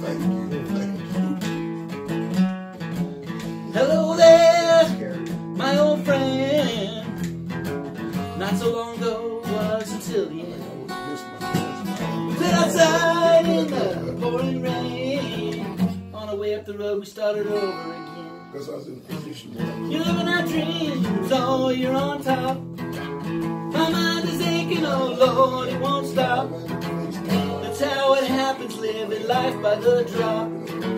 Hello there, my old friend. Not so long ago was until the end. We played outside in the pouring rain. On our way up the road, we started over again. You're living our dreams, oh, you're on top. My mind is aching, oh Lord, it won't stop. That's how it happens, living life by the drop.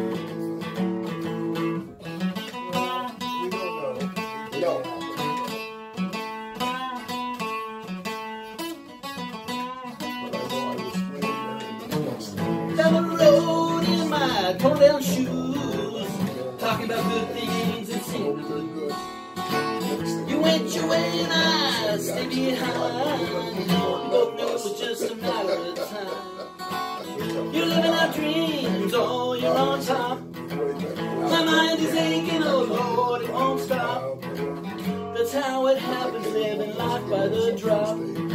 Down the road in my torn down shoes, talking about good things and seemed to look good. You went your way and I stayed behind. We both knew it was just a matter of time. You're living our dreams, oh, you're on top. My mind is aching, oh Lord, it won't stop. That's how it happens, living life by the drop.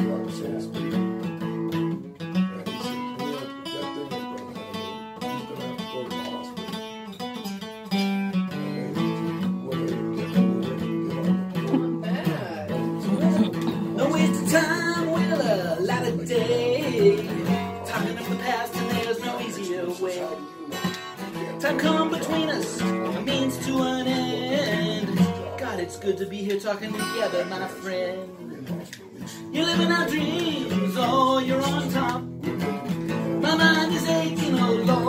No waste of time, we'll a light of day. Talking of the past and there's no easier way. Time come between us, a means to an end. God, it's good to be here talking together, my friend. You're living our dreams, oh, you're on top. My mind is aching, oh Lord.